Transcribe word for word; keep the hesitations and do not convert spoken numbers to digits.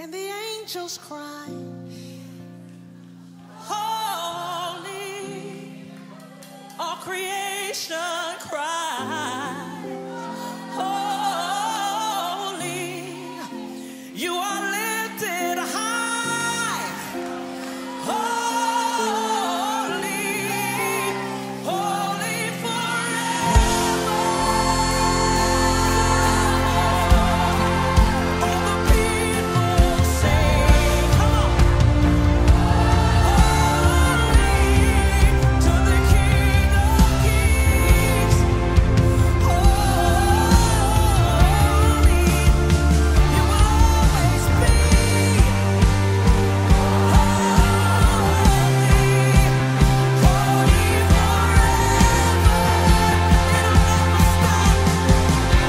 and the angels cry, holy, all creation cries, holy, you are